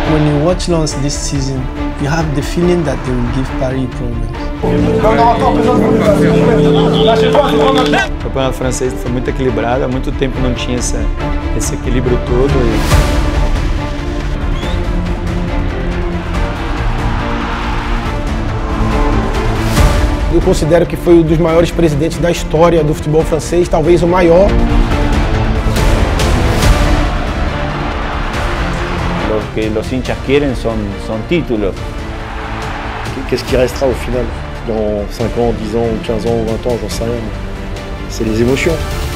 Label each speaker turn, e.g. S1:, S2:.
S1: When you watch Lens this season, you have the feeling that they will give Paris problems.
S2: O campeonato francês foi muito equilibrado, há muito tempo não tinha esse equilíbrio todo.
S3: Eu considero que foi um dos maiores presidentes da história do futebol francês, talvez o maior.
S4: Lo que los hinchas quieren son títulos.
S5: Qu'est-ce qui restera au final? Dans 5 ans, 10 ans, 15 ans, 20 ans, j'en sais rien. C'est les émotions.